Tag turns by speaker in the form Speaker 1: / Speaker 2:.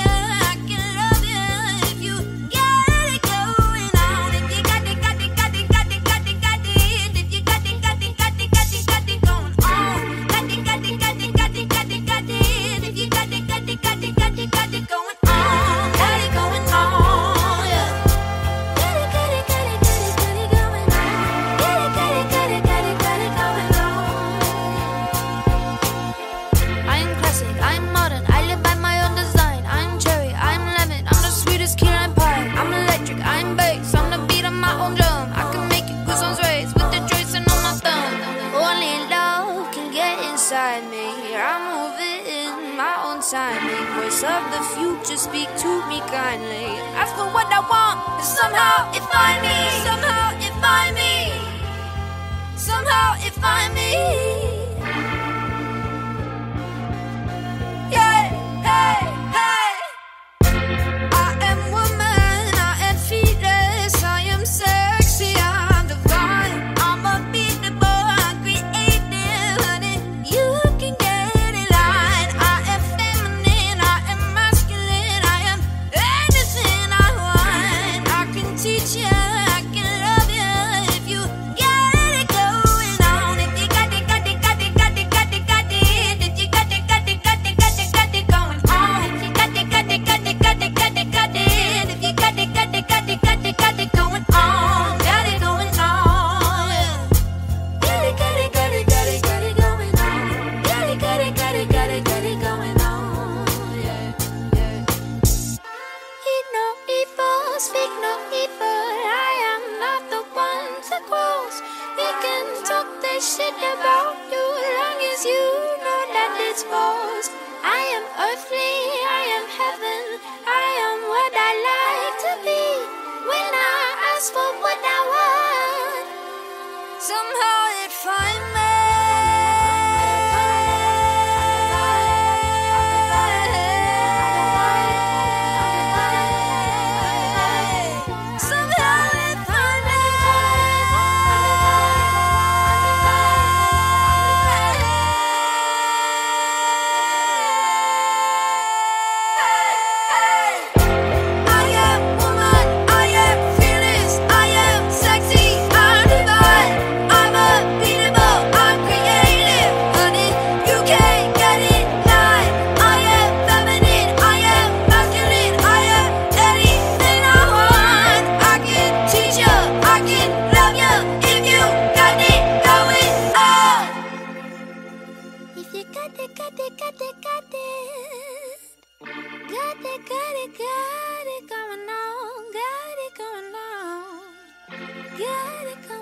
Speaker 1: I can love you if you got it going on. If you got it, got it, got it, got it, got it, got it. If you got it, got it, got it, got it, got it going on. Got it, got it, got it, got it, got it, got it. If you got it, got it, got it, got it, got it going on. Got it going on, yeah. Got it, got it, got it, got it, got it going on. Got it, got it, got it, got it, got it going on. I'm classic, I'm modern, I live by my own design. I'm cherry, I'm lemon, I'm the sweetest key lime pie. I'm electric, I'm bass, I'm the beat of my own drum. I can make you goosebumps raise with the joysticks on my thumb. Only love can get inside me. I'm moving my own timing. Voice of the future, speak to me kindly. Ask for what I want, and somehow it find me. Somehow it find me. Somehow it find me. Yeah, hey, hey. I am woman, I am fearless, I am sexy, I'm divine. I'm unbeatable, I'm creative, honey. You can get in line. I am feminine, I am masculine, I am anything I want. I can teach you, I can love you if you got it going on. If you got it, got it, got it, got it, got it, got it. If you got it, got it, got it, got it, got it going on. If you got it, got it, got it, got it, got it, got it. If you got it, got it, got it, got it, got it going on. Got it going on, yeah. Got it, got it, got it, got it, got it going on. Got it, got it, got it, got it, got it going on, yeah, yeah. Eat no evil, speak no evil. I am not the one to close. We can talk that shit about you long as you know that it's false. I am earthly, I am heaven, I am what I like to be. When I ask for what I want, somehow it find me. Somehow it find me. I am woman, I am fearless, I am sexy, I'm divine. I'm unbeatable, I'm creative, honey. You can't get in line. I am feminine, I am masculine, I am anything I want. I can teach you, I can love you if you got it going on. If you got it, got it, got it, got it. Got it, got it, got it going on. Got it going on. Got it going on.